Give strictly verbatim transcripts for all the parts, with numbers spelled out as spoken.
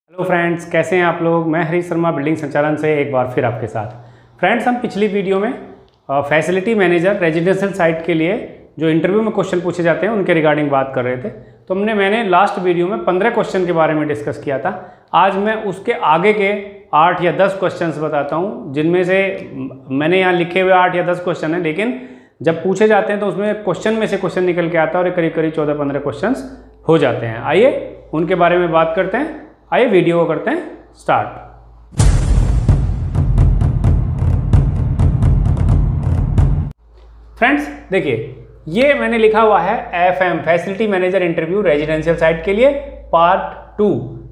Hello friends, कैसे हैं आप लोग। मैं हरीश शर्मा बिल्डिंग संचालन से एक बार फिर आपके साथ। फ्रेंड्स, हम पिछली वीडियो में फैसिलिटी मैनेजर रेजिडेंशियल साइट के लिए जो इंटरव्यू में क्वेश्चन पूछे जाते हैं उनके रिगार्डिंग बात कर रहे थे। तो हमने मैंने लास्ट वीडियो में पंद्रह क्वेश्चन के बारे में डिस्कस किया था। आज मैं उसके आगे के आठ या दस क्वेश्चन बताता हूँ, जिनमें से मैंने यहाँ लिखे हुए आठ या दस क्वेश्चन हैं, लेकिन जब पूछे जाते हैं तो उसमें क्वेश्चन में से क्वेश्चन निकल के आता है और करीब करीब चौदह पंद्रह क्वेश्चन हो जाते हैं। आइए उनके बारे में बात करते हैं। आइए वीडियो को करते हैं स्टार्ट। फ्रेंड्स देखिए, ये मैंने लिखा हुआ है F M facility manager interview residential site के लिए पार्ट टू,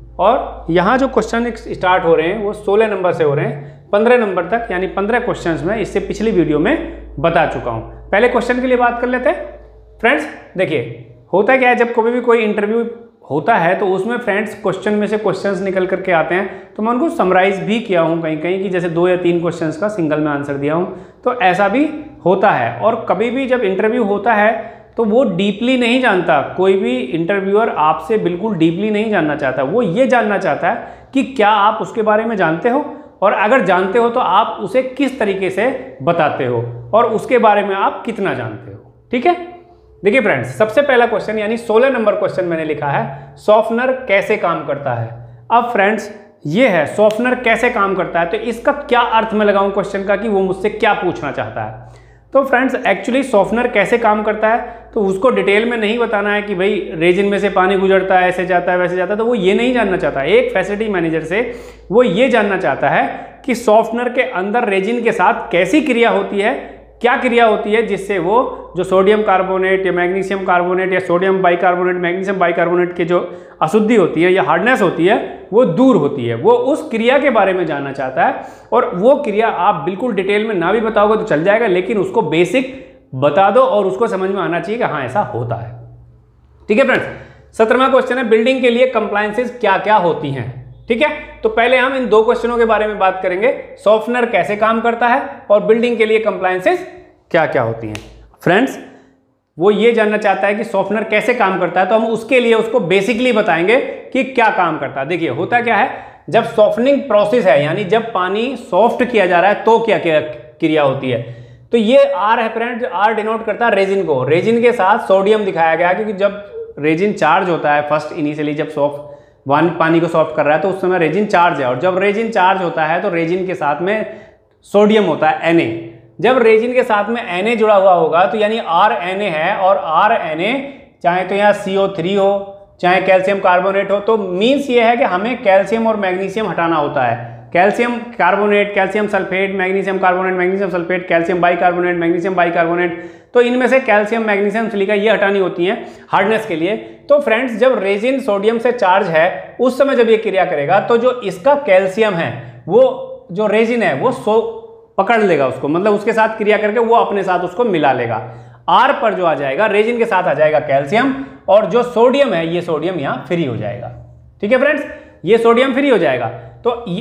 और यहाँ जो क्वेश्चन स्टार्ट हो रहे हैं वो सोलह नंबर से हो रहे हैं पंद्रह नंबर तक, यानी पंद्रह क्वेश्चंस में इससे पिछली वीडियो में बता चुका हूँ। पहले क्वेश्चन के लिए बात कर लेते हैं। फ्रेंड्स देखिए, होता क्या है, जब कभी भी कोई इंटरव्यू होता है तो उसमें फ्रेंड्स क्वेश्चन में से क्वेश्चंस निकल करके आते हैं, तो मैं उनको समराइज भी किया हूं कहीं कहीं कि जैसे दो या तीन क्वेश्चंस का सिंगल में आंसर दिया हूं। तो ऐसा भी होता है। और कभी भी जब इंटरव्यू होता है तो वो डीपली नहीं जानता, कोई भी इंटरव्यूअर आपसे बिल्कुल डीपली नहीं जानना चाहता। वो ये जानना चाहता है कि क्या आप उसके बारे में जानते हो, और अगर जानते हो तो आप उसे किस तरीके से बताते हो, और उसके बारे में आप कितना जानते हो। ठीक है, देखिए फ्रेंड्स, सबसे पहला क्वेश्चन यानी सोलह नंबर क्वेश्चन मैंने लिखा है सॉफ्टनर कैसे काम करता है। अब फ्रेंड्स ये है सॉफ्टनर कैसे काम करता है, तो इसका क्या अर्थ में लगाऊं क्वेश्चन का कि वो मुझसे क्या पूछना चाहता है। तो फ्रेंड्स एक्चुअली सॉफ्टनर कैसे काम करता है तो उसको डिटेल में नहीं बताना है कि भाई रेजिन में से पानी गुजरता है, ऐसे जाता है वैसे जाता है, तो वो ये नहीं जानना चाहता। एक फैसिलिटी मैनेजर से वो ये जानना चाहता है कि सॉफ्टनर के अंदर रेजिन के साथ कैसी क्रिया होती है, क्या क्रिया होती है जिससे वो जो सोडियम कार्बोनेट या मैग्नीशियम कार्बोनेट या सोडियम बाइकार्बोनेट मैग्नीशियम बाइकार्बोनेट की जो अशुद्धि होती है या हार्डनेस होती है वो दूर होती है। वो उस क्रिया के बारे में जानना चाहता है, और वो क्रिया आप बिल्कुल डिटेल में ना भी बताओगे तो चल जाएगा, लेकिन उसको बेसिक बता दो और उसको समझ में आना चाहिए कि हाँ ऐसा होता है। ठीक है फ्रेंड्स, सत्रहवां क्वेश्चन है बिल्डिंग के लिए कंप्लायंसेस क्या क्या होती हैं। ठीक है, तो पहले हम इन दो क्वेश्चनों के बारे में बात करेंगे, सॉफ्टनर कैसे काम करता है और बिल्डिंग के लिए कंप्लायंसेस क्या क्या होती हैं। फ्रेंड्स वो ये जानना चाहता है कि सॉफ्टनर कैसे काम करता है, तो हम उसके लिए उसको बेसिकली बताएंगे कि क्या काम करता है। देखिए होता क्या है, जब सॉफ्टनिंग प्रोसेस है यानी जब पानी सॉफ्ट किया जा रहा है तो क्या क्या क्रिया होती है। तो ये आर है फ्रेंड्स, आर डिनोट करता है रेजिन को। रेजिन के साथ सोडियम दिखाया गया क्योंकि जब रेजिन चार्ज होता है फर्स्ट इनिशियली जब सॉफ्ट वन पानी को सॉफ्ट कर रहा है तो उस समय रेजिन चार्ज है, और जब रेजिन चार्ज होता है तो रेजिन के साथ में सोडियम होता है एन ए। जब रेजिन के साथ में एन ए जुड़ा हुआ होगा तो यानी आर एन ए है, और आर एन ए चाहे तो यहाँ सी ओ थ्री हो चाहे कैल्शियम कार्बोनेट हो, तो मीन्स ये है कि हमें कैल्शियम और मैग्नीशियम हटाना होता है। Calcium carbonate, calcium sulphate, magnesium carbonate, magnesium sulphate, calcium bicarbonate, magnesium bicarbonate, तो इनमें से कैल्शियम मैग्नीशियम सिलिका ये हटानी होती हैं हार्डनेस के लिए। तो फ्रेंड्स जब रेजिन सोडियम से चार्ज है उस समय जब ये क्रिया करेगा तो जो इसका कैल्शियम है वो जो रेजिन है वो सो पकड़ लेगा उसको, मतलब उसके साथ क्रिया करके वो अपने साथ उसको मिला लेगा। आर पर जो आ जाएगा रेजिन के साथ आ जाएगा कैल्शियम, और जो सोडियम है ये सोडियम यहाँ फ्री हो जाएगा। ठीक है फ्रेंड्स, ये सोडियम फ्री हो जाएगा। तो ये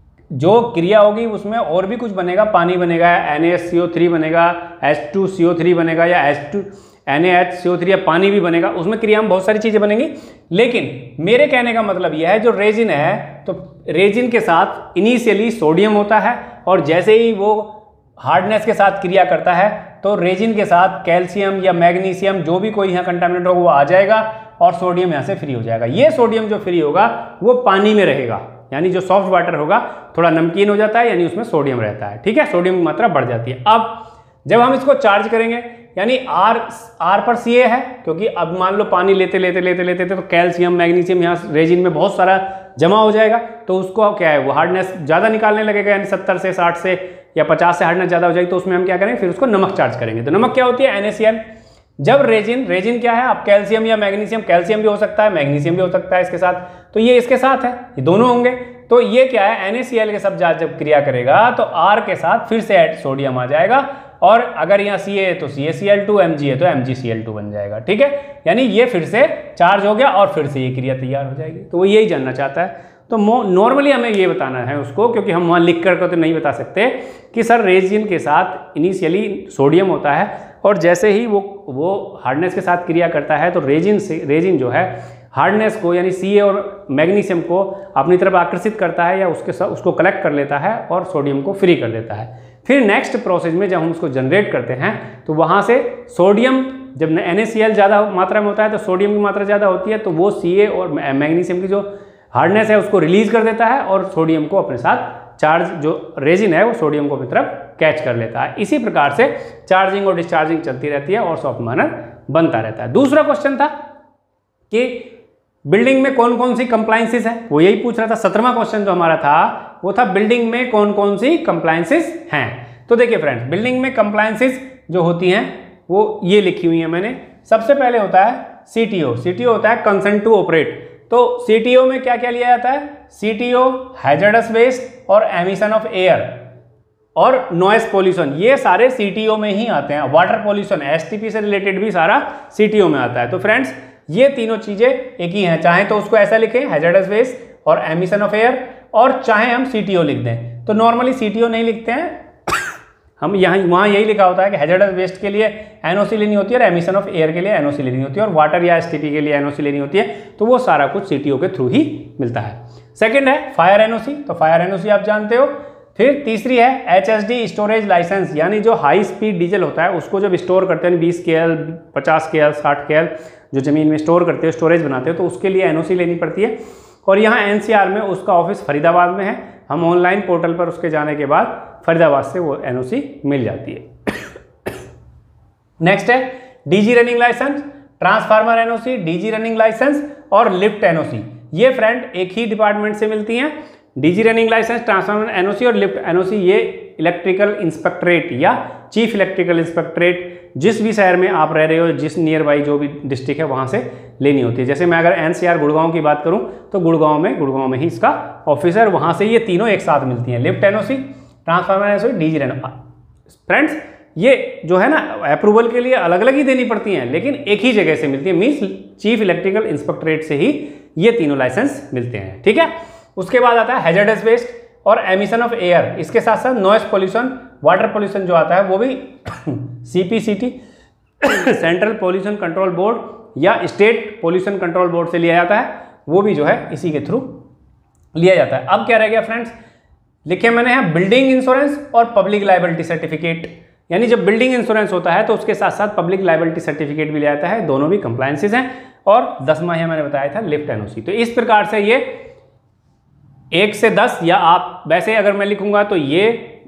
जो क्रिया होगी उसमें और भी कुछ बनेगा, पानी बनेगा, N A H C O three बनेगा, H two C O three बनेगा, या H two N A H C O three या पानी भी बनेगा, उसमें क्रिया में बहुत सारी चीज़ें बनेंगी। लेकिन मेरे कहने का मतलब यह है जो रेजिन है तो रेजिन के साथ इनिशियली सोडियम होता है, और जैसे ही वो हार्डनेस के साथ क्रिया करता है तो रेजिन के साथ कैल्शियम या मैग्नीशियम जो भी कोई यहाँ कंटामिनेंट होगा वो आ जाएगा और सोडियम यहाँ से फ्री हो जाएगा। ये सोडियम जो फ्री होगा वो पानी में रहेगा, यानी जो सॉफ्ट वाटर होगा थोड़ा नमकीन हो जाता है, यानी उसमें सोडियम रहता है। ठीक है, सोडियम की मात्रा बढ़ जाती है। अब जब हम इसको चार्ज करेंगे यानी आर आर पर सी ए है, क्योंकि अब मान लो पानी लेते लेते लेते लेते तो कैल्शियम मैग्नीशियम यहाँ रेजिन में बहुत सारा जमा हो जाएगा, तो उसको क्या है वो हार्डनेस ज़्यादा निकालने लगेगा, यानी सत्तर से साठ से या पचास से हार्डनेस ज़्यादा हो जाएगी। तो उसमें हम क्या करेंगे, फिर उसको नमक चार्ज करेंगे। तो नमक क्या होती है, एन ए सी एल। जब रेजिन रेजिन क्या है, आप कैल्शियम या मैग्नीशियम, कैल्शियम भी हो सकता है मैग्नीशियम भी हो सकता है इसके साथ, तो ये इसके साथ है, ये दोनों होंगे। तो ये क्या है, एन ए सी एल के सब जब क्रिया करेगा तो आर के साथ फिर से सोडियम आ जाएगा, और अगर यहाँ सी ए है तो C A C L two, M G है तो M G C L two बन जाएगा। ठीक है, यानी ये फिर से चार्ज हो गया और फिर से ये क्रिया तैयार हो जाएगी। तो वो यही जानना चाहता है। तो नॉर्मली हमें ये बताना है उसको, क्योंकि हम वहाँ लिख कर तो नहीं बता सकते कि सर रेजिन के साथ इनिशियली सोडियम होता है और जैसे ही वो वो हार्डनेस के साथ क्रिया करता है तो रेजिन से रेजिन जो है हार्डनेस को यानी सी ए और मैग्नीशियम को अपनी तरफ आकर्षित करता है या उसके साथ उसको कलेक्ट कर लेता है और सोडियम को फ्री कर देता है। फिर नेक्स्ट प्रोसेस में जब हम उसको जनरेट करते हैं तो वहाँ से सोडियम, जब एन ए सी एल ज़्यादा मात्रा में होता है तो सोडियम की मात्रा ज़्यादा होती है, तो वो सी ए और मैग्नीशियम की जो हार्डनेस है उसको रिलीज कर देता है और सोडियम को अपने साथ चार्ज, जो रेजिन है वो सोडियम को अपनी तरफ कैच कर लेता है। इसी प्रकार से चार्जिंग और डिस्चार्जिंग चलती रहती है और सॉफ्ट माइनर बनता रहता है। दूसरा क्वेश्चन था कि बिल्डिंग में कौन कौन सी कंप्लायंसेस है, वो यही पूछ रहा था। सत्रहवां क्वेश्चन जो हमारा था वो था बिल्डिंग में कौन कौन सी कंप्लायंसेस हैं। तो देखिए फ्रेंड्स, बिल्डिंग में कंप्लायंसेस जो होती हैं वो ये लिखी हुई है मैंने। सबसे पहले होता है सी टी ओ। सी टी ओ होता है कंसेंट टू ऑपरेट। तो सी टी ओ में क्या क्या लिया जाता है? C T O, hazardous waste और एमिशन ऑफ एयर और नॉइस पोल्यूशन, ये सारे सी टी ओ में ही आते हैं। Water pollution, S T P से रिलेटेड भी सारा सी टी ओ में आता है। तो फ्रेंड्स ये तीनों चीजें एक ही हैं, चाहे तो उसको ऐसा लिखें हैजर्डस वेस्ट और एमिशन ऑफ एयर, और चाहे हम सी टी ओ लिख दें। तो नॉर्मली सी टी ओ नहीं लिखते हैं हम, यहाँ वहाँ यही लिखा होता है कि हैजर्डस वेस्ट के लिए एन ओ सी लेनी होती है और एमिशन ऑफ एयर के लिए एन ओ सी लेनी होती है और वाटर या एस टी पी के लिए एन ओ सी लेनी होती है। तो वो सारा कुछ सी टी ओ के थ्रू ही मिलता है। सेकंड है फायर एन ओ सी। तो फायर एन ओ सी आप जानते हो। फिर तीसरी है H S D storage licence, यानी जो हाई स्पीड डीजल होता है उसको जब स्टोर करते हैं बीस के एल, पचास के एल, साठ के एल जो ज़मीन में स्टोर करते हैं, स्टोरेज बनाते हैं, तो उसके लिए एन ओ सी लेनी पड़ती है। और यहाँ एन सी आर में उसका ऑफिस फरीदाबाद में है। हम ऑनलाइन पोर्टल पर उसके जाने के बाद फरीदाबाद से वो एन ओ सी मिल जाती है। नेक्स्ट है DG running licence, transformer N O C, DG running licence और लिफ्ट एन ओ सी। ये फ्रेंड एक ही डिपार्टमेंट से मिलती हैं। DG running licence, transformer N O C और लिफ्ट एन ओ सी ये इलेक्ट्रिकल इंस्पेक्टरेट या चीफ इलेक्ट्रिकल इंस्पेक्टरेट जिस भी शहर में आप रह रहे हो, जिस नियर बाई जो भी डिस्ट्रिक्ट है वहाँ से लेनी होती है। जैसे मैं अगर एन सी आर गुड़गांव की बात करूँ तो गुड़गांव में गुड़गांव में ही इसका ऑफिस है, वहाँ से ये तीनों एक साथ मिलती हैं, lift N O C, transformer N O C, DG run. Friends ये जो है ना अप्रूवल के लिए अलग अलग ही देनी पड़ती हैं, लेकिन एक ही जगह से मिलती है, मीन्स चीफ इलेक्ट्रिकल इंस्पेक्टरेट से ही ये तीनों लाइसेंस मिलते हैं। ठीक है। उसके बाद आता है हैजर्डस वेस्ट और एमिशन ऑफ एयर। इसके साथ साथ नॉइस पोल्यूशन, वाटर पोल्यूशन जो आता है वो भी C P C T central pollution control board या स्टेट पोल्यूशन कंट्रोल बोर्ड से लिया जाता है, वो भी जो है इसी के थ्रू लिया जाता है। अब क्या रह गया फ्रेंड्स, लिखे मैंने हैं बिल्डिंग इंश्योरेंस और पब्लिक लायबिलिटी सर्टिफिकेट। यानी जब बिल्डिंग इंश्योरेंस होता है तो उसके साथ साथ पब्लिक लायबिलिटी सर्टिफिकेट भी लिया जाता है, दोनों भी कंप्लायंसेस हैं। और दसवां है मैंने बताया था लिफ्ट एन ओ सी। तो इस प्रकार से ये एक से दस, या आप वैसे अगर मैं लिखूंगा तो ये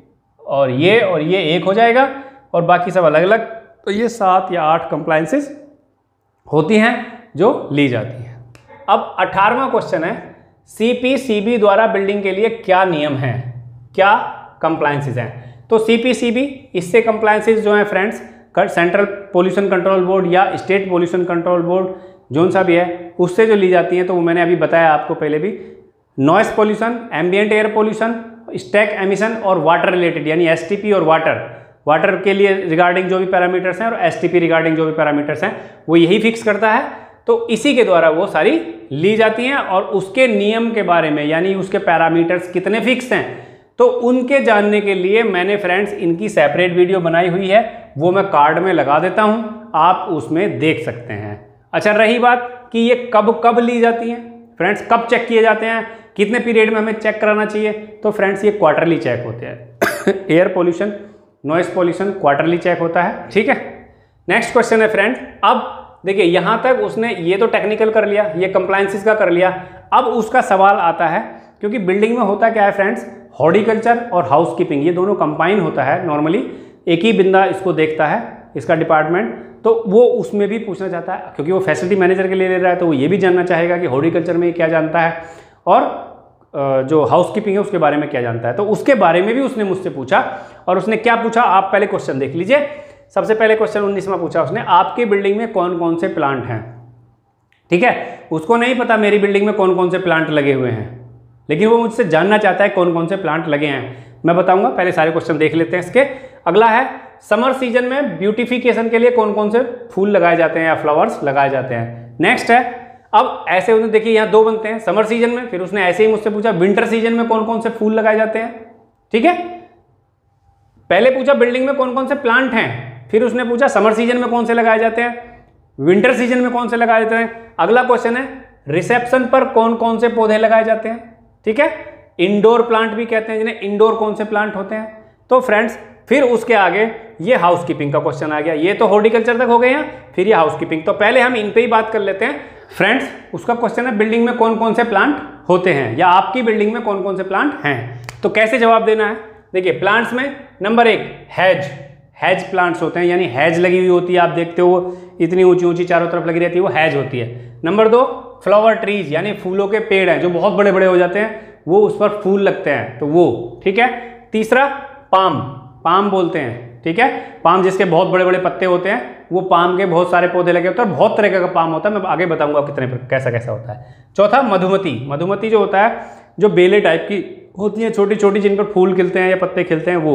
और ये और ये एक हो जाएगा और बाकी सब अलग अलग, तो ये सात या आठ कंप्लायंसेस होती हैं जो ली जाती हैं। अब अठारहवां क्वेश्चन है सी पी सी बी द्वारा बिल्डिंग के लिए क्या नियम हैं, क्या कंप्लायंसेस हैं। तो सी पी सी बी, इससे कंप्लायंसेस जो हैं friends, central pollution control board या स्टेट पोल्यूशन कंट्रोल बोर्ड जो सा भी है उससे जो ली जाती हैं, तो वो मैंने अभी बताया आपको पहले भी, noise pollution, ambient air pollution, stack emission और वाटर रिलेटेड यानी एस टी पी और वाटर वाटर के लिए रिगार्डिंग जो भी पैरामीटर्स हैं और एस टी पी रिगार्डिंग जो भी पैरामीटर्स हैं वो यही फिक्स करता है। तो इसी के द्वारा वो सारी ली जाती हैं और उसके नियम के बारे में यानी उसके पैरामीटर्स कितने फिक्स हैं तो उनके जानने के लिए मैंने फ्रेंड्स इनकी सेपरेट वीडियो बनाई हुई है, वो मैं कार्ड में लगा देता हूँ, आप उसमें देख सकते हैं। अच्छा, रही बात कि ये कब कब ली जाती हैं फ्रेंड्स, कब चेक किए जाते हैं, कितने पीरियड में हमें चेक कराना चाहिए, तो फ्रेंड्स ये क्वार्टरली चेक होते हैं। Air pollution, noise pollution quarterly check होता है। ठीक है। नेक्स्ट क्वेश्चन है फ्रेंड्स, अब देखिए यहाँ तक उसने ये तो टेक्निकल कर लिया, ये कंप्लायंसेस का कर लिया। अब उसका सवाल आता है, क्योंकि बिल्डिंग में होता क्या है फ्रेंड्स, हॉर्टिकल्चर और हाउसकीपिंग ये दोनों कंबाइन होता है, नॉर्मली एक ही बंदा इसको देखता है, इसका डिपार्टमेंट, तो वो उसमें भी पूछना चाहता है, क्योंकि वो फैसिलिटी मैनेजर के लिए ले रहा है तो वो ये भी जानना चाहेगा कि हॉर्टिकल्चर में क्या जानता है और जो हाउसकीपिंग है उसके बारे में क्या जानता है। तो उसके बारे में भी उसने मुझसे पूछा, और उसने क्या पूछा आप पहले क्वेश्चन देख लीजिए। सबसे पहले क्वेश्चन उन्नीसवां पूछा उसने, आपकी बिल्डिंग में कौन कौन से प्लांट हैं। ठीक है, उसको नहीं पता मेरी बिल्डिंग में कौन कौन से प्लांट लगे हुए हैं, लेकिन वो मुझसे जानना चाहता है कौन कौन से प्लांट लगे हैं। मैं बताऊंगा, पहले सारे क्वेश्चन देख लेते हैं इसके। अगला है समर सीजन में ब्यूटिफिकेशन के लिए कौन कौन से फूल लगाए जाते हैं या फ्लावर्स लगाए जाते हैं। नेक्स्ट है, अब ऐसे उसने देखिए यहाँ दो बनते हैं समर सीजन में, फिर उसने ऐसे ही मुझसे पूछा विंटर सीजन में कौन कौन से फूल लगाए जाते हैं। ठीक है, पहले पूछा बिल्डिंग में कौन कौन से प्लांट हैं, फिर उसने पूछा समर सीजन में कौन से लगाए जाते हैं, विंटर सीजन में कौन से लगाए जाते हैं। अगला क्वेश्चन है रिसेप्शन पर कौन कौन से पौधे लगाए जाते हैं, ठीक है, इंडोर प्लांट भी कहते हैं जिन्हें, इंडोर कौन से प्लांट होते हैं। तो फ्रेंड्स फिर उसके आगे ये हाउसकीपिंग का क्वेश्चन आ गया, ये तो हॉर्टिकल्चर तक हो गए हैं, फिर ये हाउसकीपिंग। तो पहले हम इन पे ही बात कर लेते हैं फ्रेंड्स। उसका क्वेश्चन है बिल्डिंग में कौन कौन से प्लांट होते हैं, या आपकी बिल्डिंग में कौन कौन से प्लांट हैं। तो कैसे जवाब देना है, देखिए प्लांट्स में नंबर एक हैज, हैज प्लांट्स होते हैं, यानी हैज लगी हुई होती है, आप देखते हो इतनी ऊंची ऊंची चारों तरफ लगी रहती है, वो हैज होती है। नंबर दो फ्लावर ट्रीज, यानी फूलों के पेड़ हैं जो बहुत बड़े बड़े हो जाते हैं, वो उस पर फूल लगते हैं, तो वो, ठीक है। तीसरा पाम, पाम बोलते हैं, ठीक है, पाम जिसके बहुत बड़े बड़े पत्ते होते हैं, वो पाम के बहुत सारे पौधे लगे होते हैं, बहुत तरह का पाम होता है, मैं आगे बताऊंगा कितने कैसा कैसा होता है। चौथा मधुमती, मधुमती जो होता है जो बेले टाइप की होती हैं छोटी छोटी, जिन पर फूल खिलते हैं या पत्ते खिलते हैं, वो।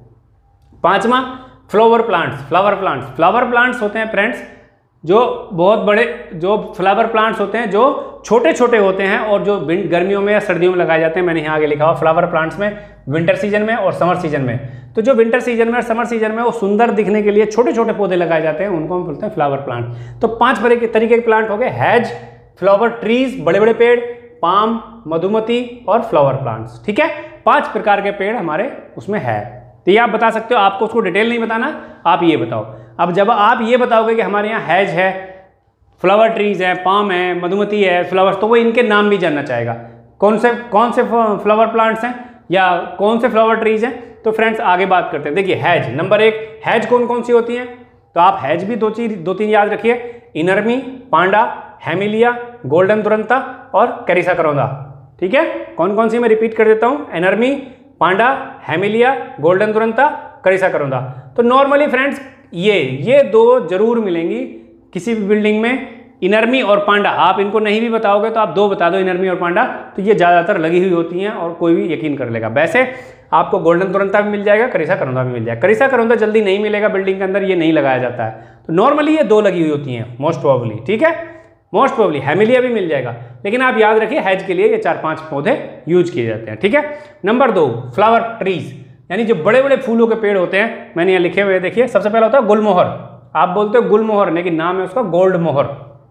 पांचवा flower plants, flower plants, flower plants होते हैं फ्रेंड्स जो बहुत बड़े, जो फ्लावर प्लांट्स होते हैं जो छोटे छोटे होते हैं और जो गर्मियों में या सर्दियों में लगाए जाते हैं। मैंने यहाँ आगे लिखा हुआ फ्लावर प्लांट्स में विंटर सीजन में और समर सीजन में। तो जो विंटर सीजन में और समर सीजन में वो सुंदर दिखने के लिए छोटे छोटे पौधे लगाए जाते हैं, उनको हम बोलते हैं फ्लावर प्लांट। तो पांच तरह के तरीके के प्लांट हो गए, हैज, फ्लावर ट्रीज बड़े बड़े पेड़, पाम, मधुमती और फ्लावर प्लांट्स, ठीक है। पांच प्रकार के पेड़ हमारे उसमें है। तो ये आप बता सकते हो, आपको उसको डिटेल नहीं बताना, आप ये बताओ। अब जब आप ये बताओगे कि हमारे यहाँ हैज है, फ्लावर ट्रीज है, पाम है, मधुमती है, फ्लावर्स, तो वो इनके नाम भी जानना चाहेगा, कौन से कौन से फ्लावर प्लांट्स हैं या कौन से फ्लावर ट्रीज हैं। तो फ्रेंड्स आगे बात करते हैं। देखिए हैज, नंबर एक, हैज कौन कौन सी होती हैं, तो आप हैज भी दो चीज दो तीन याद रखिए, इनर्मी, पांडा, हेमिलिया, गोल्डन दुरंता और कैरिसा करौंदा, ठीक है। कौन कौन सी मैं रिपीट कर देता हूँ, एनर्मी, पांडा, हेमिलिया, गोल्डन दुरंता, कैरिसा करौंदा। तो नॉर्मली फ्रेंड्स ये ये दो जरूर मिलेंगी किसी भी बिल्डिंग में, इनर्मी और पांडा। आप इनको नहीं भी बताओगे तो आप दो बता दो, इनर्मी और पांडा, तो ये ज़्यादातर लगी हुई होती हैं और कोई भी यकीन कर लेगा। वैसे आपको गोल्डन तुरंता भी मिल जाएगा, कैरिसा करौंदा भी मिल जाएगा। कैरिसा करौंदा जल्दी नहीं मिलेगा बिल्डिंग के अंदर, ये नहीं लगाया जाता है। तो नॉर्मली ये दो लगी हुई होती हैं मोस्ट प्रोबेबली, ठीक है, मोस्ट प्रोबेबली। हेमिलिया भी मिल जाएगा, लेकिन आप याद रखिए हैज के लिए ये चार पांच पौधे यूज किए जाते हैं, ठीक है। नंबर दो फ्लावर ट्रीज, यानी जो बड़े बड़े फूलों के पेड़ होते हैं, मैंने यहाँ लिखे हुए देखिए। सबसे पहला होता है गुलमोहर, आप बोलते हो गुलमोहर, लेकिन नाम है उसका गोल्ड मोहर।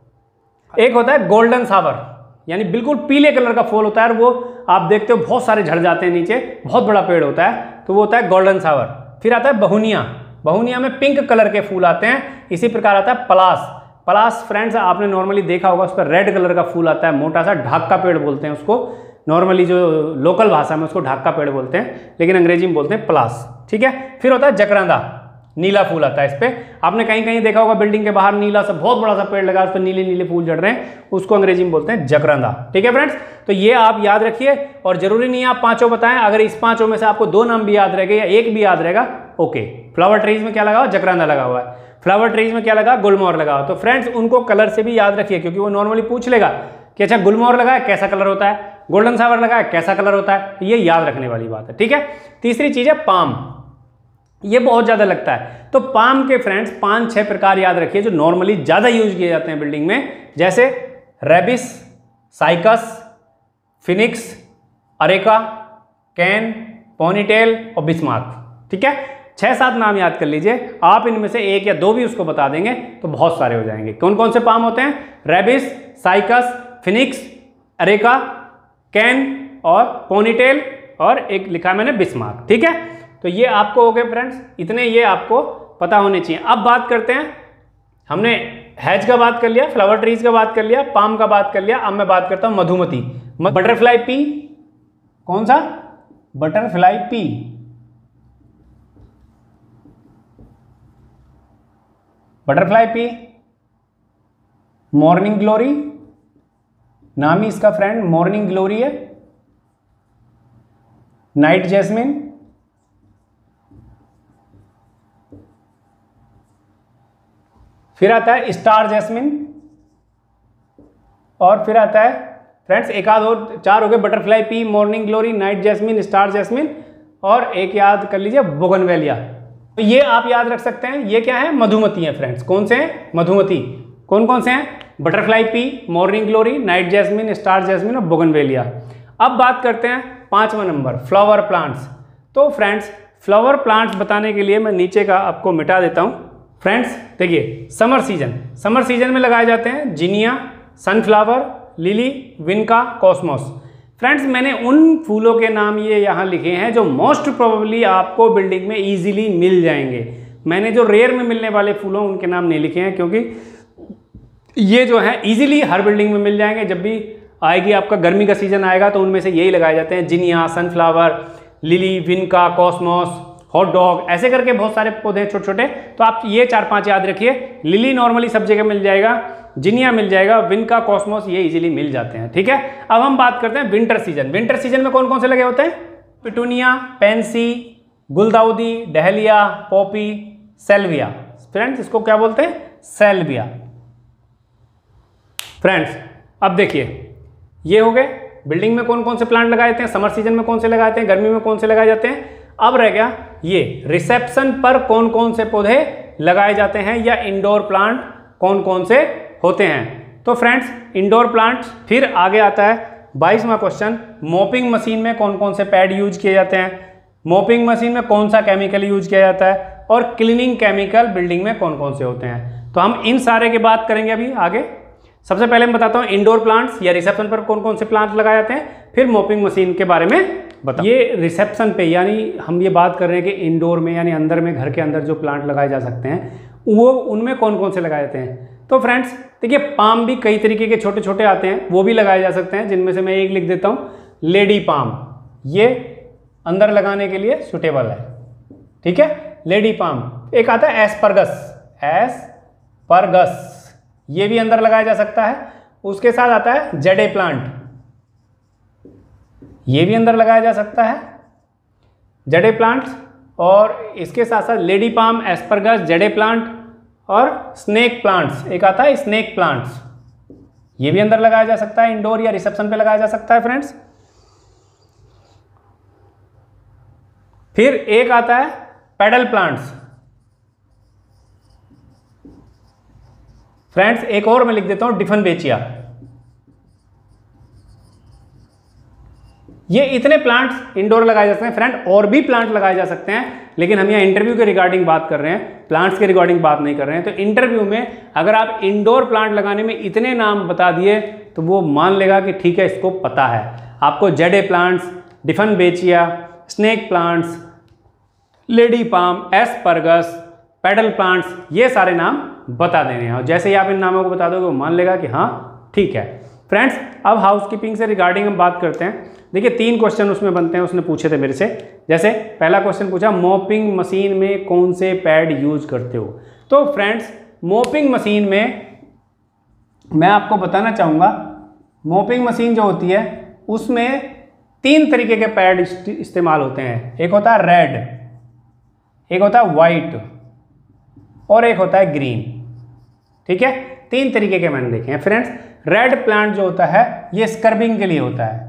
एक होता है गोल्डन सावर, यानी बिल्कुल पीले कलर का फूल होता है, और वो आप देखते हो बहुत सारे झड़ जाते हैं नीचे, बहुत बड़ा पेड़ होता है, तो वो होता है गोल्डन सावर। फिर आता है बहुनिया, बहुनिया में पिंक कलर के फूल आते हैं। इसी प्रकार आता है पलास, पलास फ्रेंड्स आपने नॉर्मली देखा होगा, उस पर रेड कलर का फूल आता है, मोटा सा ढाक का पेड़ बोलते हैं उसको, नॉर्मली जो लोकल भाषा में उसको ढाक का पेड़ बोलते हैं, लेकिन अंग्रेजी में बोलते हैं पलास, ठीक है। फिर होता है जकरांदा, नीला फूल आता है इस पे, आपने कहीं कहीं देखा होगा बिल्डिंग के बाहर नीला सा बहुत बड़ा सा पेड़ लगा, उस पर नीले नीले फूल झड़ रहे हैं, उसको अंग्रेजी में बोलते हैं जकरांदा, ठीक है फ्रेंड्स। तो ये आप याद रखिए, और जरूरी नहीं है आप पांचों बताएं, अगर इस पांचों में से आपको दो नाम भी याद रहेगा या एक भी याद रहेगा, ओके। फ्लावर ट्रीज में क्या लगा हुआ, जकरांदा लगा हुआ है। फ्लावर ट्रीज में क्या लगा, गुलमोहर लगा हुआ। तो फ्रेंड्स उनको कलर से भी याद रखिए, क्योंकि वो नॉर्मली पूछ लेगा कि अच्छा गुलमोहर लगा है कैसा कलर होता है, गोल्डन सावर लगा है कैसा कलर होता है, ये याद रखने वाली बात है, ठीक है। तीसरी चीज है पाम, ये बहुत ज्यादा लगता है। तो पाम के फ्रेंड्स पांच छह प्रकार याद रखिए जो नॉर्मली ज्यादा यूज किए जाते हैं बिल्डिंग में, जैसे rhapis, cycas, phoenix, areca, cane, ponytail और बिस्मार्क, ठीक है। छह सात नाम याद कर लीजिए, आप इनमें से एक या दो भी उसको बता देंगे तो बहुत सारे हो जाएंगे। कौन कौन से पाम होते हैं, rhapis, cycas, phoenix, areca, cane और पोनीटेल, और एक लिखा मैंने बिस्मार्क, ठीक है। तो ये आपको हो गए फ्रेंड्स, इतने ये आपको पता होने चाहिए। अब बात करते हैं, हमने हैज का बात कर लिया, फ्लावर ट्रीज का बात कर लिया, पाम का बात कर लिया, अब मैं बात करता हूं मधुमती, बटरफ्लाई पी, कौन सा, butterfly pea, butterfly pea, morning glory, नाम ही इसका फ्रेंड मॉर्निंग ग्लोरी है, नाइट जैस्मिन, फिर आता है स्टार जैस्मिन, और फिर आता है फ्रेंड्स एक आध और, चार हो गए, butterfly pea, morning glory, night jasmine, star jasmine, और एक याद कर लीजिए बोगनवेलिया। तो ये आप याद रख सकते हैं, ये क्या है, मधुमती है फ्रेंड्स। कौन से हैं, मधुमती। कौन कौन से हैं, butterfly pea, morning glory, night jasmine, star jasmine और बोगनवेलिया। अब बात करते हैं पांचवा नंबर, फ्लावर प्लांट्स। तो फ्रेंड्स फ्लावर प्लांट्स बताने के लिए मैं नीचे का आपको मिटा देता हूं। फ्रेंड्स देखिए, समर सीजन, समर सीजन में लगाए जाते हैं zinnia, sunflower, lily, vinca, cosmos. Friends मैंने उन फूलों के नाम ये यहाँ लिखे हैं जो मोस्ट प्रोबेबली आपको बिल्डिंग में इजीली मिल जाएंगे। मैंने जो रेयर में मिलने वाले फूलों उनके नाम नहीं लिखे हैं, क्योंकि ये जो है इजीली हर बिल्डिंग में मिल जाएंगे। जब भी आएगी आपका गर्मी का सीजन आएगा तो उनमें से यही लगाए जाते हैं, zinnia, sunflower, lily, vinca, cosmos, hot dog, ऐसे करके बहुत सारे पौधे हैं छोटे छोटे। तो आप ये चार पांच याद रखिए। लिली नॉर्मली सब जगह मिल जाएगा, जिनिया मिल जाएगा, विनका, कॉस्मोस ये इजीली मिल जाते हैं। ठीक है, अब हम बात करते हैं विंटर सीजन। विंटर सीजन में कौन कौन से लगे होते हैं? पिटूनिया, पेंसी, गुलदाउदी, डहलिया, पॉपी, सेल्विया। फ्रेंड्स इसको क्या बोलते हैं? सेल्विया। फ्रेंड्स अब देखिए, ये हो गए बिल्डिंग में कौन कौन से प्लांट लगाए जाते हैं, समर सीजन में कौन से लगाए जाते हैं, गर्मी में कौन से लगाए जाते हैं। अब रह गया ये रिसेप्शन पर कौन कौन से पौधे लगाए जाते हैं या इंडोर प्लांट कौन कौन से होते हैं। तो फ्रेंड्स इंडोर प्लांट्स, फिर आगे आता है बाईसवां क्वेश्चन, मॉपिंग मशीन में कौन कौन से पैड यूज किए जाते हैं, मॉपिंग मशीन में कौन सा केमिकल यूज किया जाता है, और क्लीनिंग केमिकल बिल्डिंग में कौन कौन से होते हैं। तो हम इन सारे की बात करेंगे अभी आगे। सबसे पहले मैं बताता हूँ इंडोर प्लांट्स या रिसेप्शन पर कौन कौन से प्लांट लगाए जाते हैं, फिर मॉपिंग मशीन के बारे में बता। ये रिसेप्शन पे यानी हम ये बात कर रहे हैं कि इंडोर में यानी अंदर में, घर के अंदर जो प्लांट लगाए जा सकते हैं वो उनमें कौन कौन से लगाए जाते हैं। तो फ्रेंड्स देखिए, पाम भी कई तरीके के छोटे छोटे आते हैं, वो भी लगाए जा सकते हैं, जिनमें से मैं एक लिख देता हूँ, लेडी पाम। ये अंदर लगाने के लिए सुटेबल है। ठीक है, लेडी पाम। एक आता है एस्परगस, एस्परगस, ये भी अंदर लगाया जा सकता है। उसके साथ आता है जेडे प्लांट, ये भी अंदर लगाया जा सकता है, जेडे प्लांट्स। और इसके साथ साथ lady palm, asparagus, jade plant और स्नेक प्लांट्स, एक आता है स्नेक प्लांट्स, ये भी अंदर लगाया जा सकता है, इंडोर या रिसेप्शन पे लगाया जा सकता है फ्रेंड्स। फिर एक आता है पेडल प्लांट्स। फ्रेंड्स एक और मैं लिख देता हूं, डिफनबेचिया। ये इतने प्लांट्स इंडोर लगाए जा सकते हैं। फ्रेंड और भी प्लांट लगाए जा सकते हैं, लेकिन हम यहाँ इंटरव्यू के रिगार्डिंग बात कर रहे हैं, प्लांट्स के रिगार्डिंग बात नहीं कर रहे हैं। तो इंटरव्यू में अगर आप इंडोर प्लांट लगाने में इतने नाम बता दिए तो वो मान लेगा कि ठीक है इसको पता है। आपको jade plants, dieffenbachia, snake plants, lady palm, asparagus, paddle plants, ये सारे नाम बता देने हैं। और जैसे ही आप इन नामों को बता दोगे वो मान लेगा कि हाँ ठीक है। फ्रेंड्स अब हाउसकीपिंग से रिगार्डिंग हम बात करते हैं। देखिए तीन क्वेश्चन उसमें बनते हैं, उसने पूछे थे मेरे से। जैसे पहला क्वेश्चन पूछा, मॉपिंग मशीन में कौन से पैड यूज करते हो। तो फ्रेंड्स मॉपिंग मशीन में मैं आपको बताना चाहूँगा, मॉपिंग मशीन जो होती है उसमें तीन तरीके के पैड इस्तेमाल होते हैं। एक होता है रेड, एक होता है वाइट और एक होता है ग्रीन। ठीक है, तीन तरीके के मैंने देखे हैं फ्रेंड्स। रेड प्लांट जो होता है ये स्क्रबिंग के लिए होता है।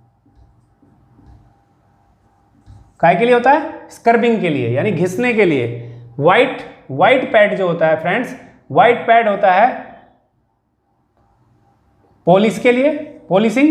काय के लिए होता है? स्क्रबिंग के लिए, यानी घिसने के लिए। वाइट वाइट पैड जो होता है फ्रेंड्स, वाइट पैड होता है पॉलिश के लिए, पॉलिशिंग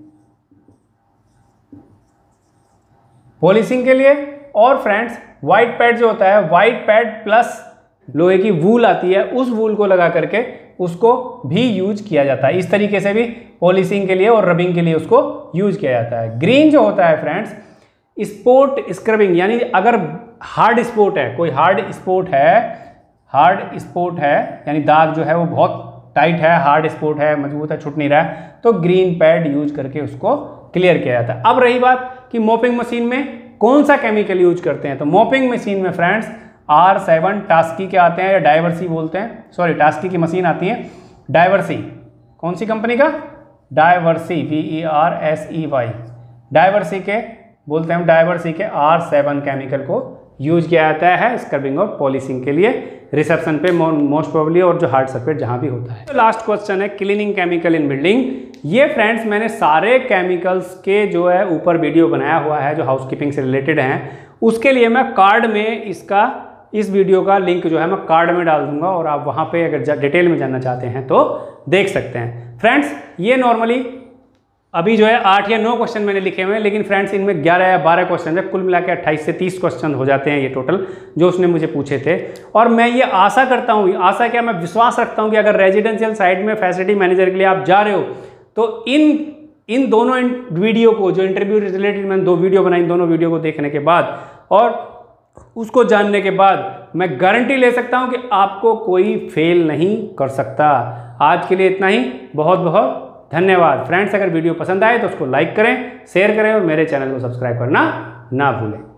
पॉलिशिंग के लिए। और फ्रेंड्स वाइट पैड जो होता है, वाइट पैड प्लस लोहे की वूल आती है, उस वूल को लगा करके उसको भी यूज किया जाता है। इस तरीके से भी पॉलिशिंग के लिए और रबिंग के लिए उसको यूज किया जाता है। ग्रीन जो होता है फ्रेंड्स, स्पोर्ट स्क्रबिंग, यानी अगर हार्ड स्पोर्ट है, कोई हार्ड स्पोर्ट है, हार्ड स्पोर्ट है यानी दाग जो है वो बहुत टाइट है, हार्ड स्पोर्ट है, मजबूत है, छूट नहीं रहा है, तो ग्रीन पैड यूज करके उसको क्लियर किया जाता है। अब रही बात कि मॉपिंग मशीन में कौन सा केमिकल यूज करते हैं, तो मॉपिंग मशीन में फ्रेंड्स आर सेवन टास्की के आते हैं या डाइवर्सी बोलते हैं, सॉरी टास्की की मशीन आती है, डाइवर्सी। कौन सी कंपनी का? Diversey, V E R S E Y, Diversey के बोलते हैं, डाइवर्सी के आर सेवन केमिकल को यूज किया जाता है स्क्रबिंग और पॉलिशिंग के लिए, रिसेप्शन पे मोस्ट प्रोबेबली और जो हार्ड सरफेस जहां भी होता है। तो लास्ट क्वेश्चन है क्लीनिंग केमिकल इन बिल्डिंग। ये फ्रेंड्स मैंने सारे केमिकल्स के जो है ऊपर वीडियो बनाया हुआ है जो हाउसकीपिंग से रिलेटेड हैं, उसके लिए मैं कार्ड में इसका इस वीडियो का लिंक जो है मैं कार्ड में डाल दूंगा और आप वहां पे अगर डिटेल में जानना चाहते हैं तो देख सकते हैं। फ्रेंड्स ये नॉर्मली अभी जो है आठ या नौ क्वेश्चन मैंने लिखे हुए हैं, लेकिन फ्रेंड्स इनमें ग्यारह या बारह क्वेश्चन है, कुल मिला के अट्ठाईस से तीस क्वेश्चन हो जाते हैं ये टोटल जो उसने मुझे पूछे थे। और मैं ये आशा करता हूँ, आशा क्या मैं विश्वास रखता हूँ कि अगर रेजिडेंशियल साइड में फैसिलिटी मैनेजर के लिए आप जा रहे हो तो इन इन दोनों वीडियो को, जो इंटरव्यू रिलेटेड मैंने दो वीडियो बनाई, दोनों वीडियो को देखने के बाद और उसको जानने के बाद मैं गारंटी ले सकता हूं कि आपको कोई फेल नहीं कर सकता। आज के लिए इतना ही, बहुत बहुत धन्यवाद फ्रेंड्स। अगर वीडियो पसंद आए तो उसको लाइक करें, शेयर करें और मेरे चैनल को सब्सक्राइब करना ना भूलें।